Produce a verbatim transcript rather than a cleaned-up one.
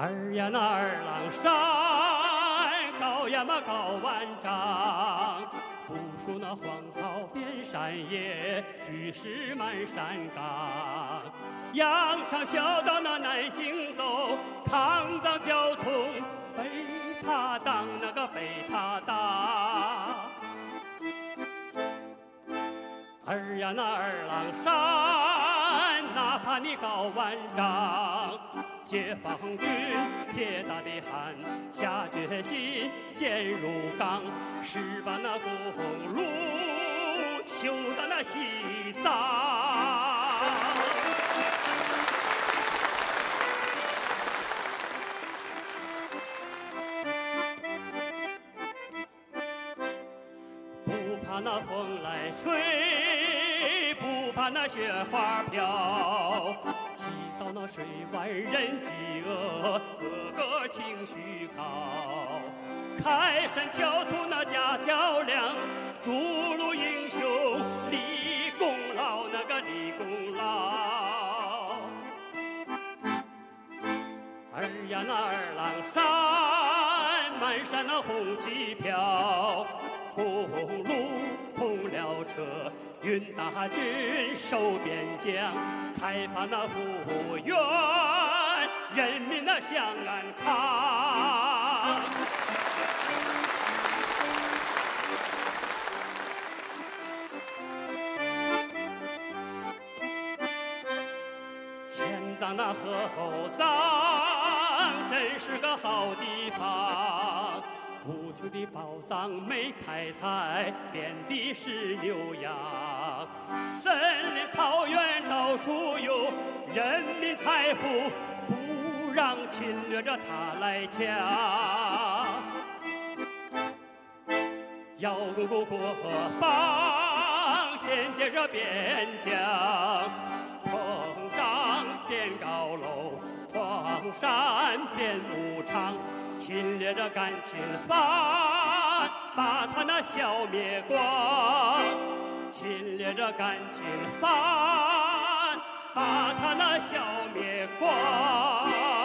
儿呀那二郎山，高呀嘛高万丈，不数那荒草遍山野，巨石满山岗。羊肠小道那难行走，抗脏交通被他挡，那个被他挡。儿呀那二郎山，哪怕你高万丈，解放军铁打的汉，下决心坚如钢，誓把那公路修到那西藏。不怕那风来吹，不怕那雪花飘，起早那水外人饥饿，个个情绪高。开山挑土那架桥梁，筑路英雄立功劳，那个立功劳。儿呀那二郎山，满山那红旗飘，公路通了车，运大军守边疆，开发那幅员，人民那向安康。前藏那河后藏，真是个好地方。无穷的宝藏没开采，遍地是牛羊。森林草原到处有，人民财富不让侵略着他来抢。要巩固国防，先接着边疆，膨胀变高楼，荒山变牧场。侵略者敢侵犯，把他那消灭光；侵略者敢侵犯，把他那消灭光。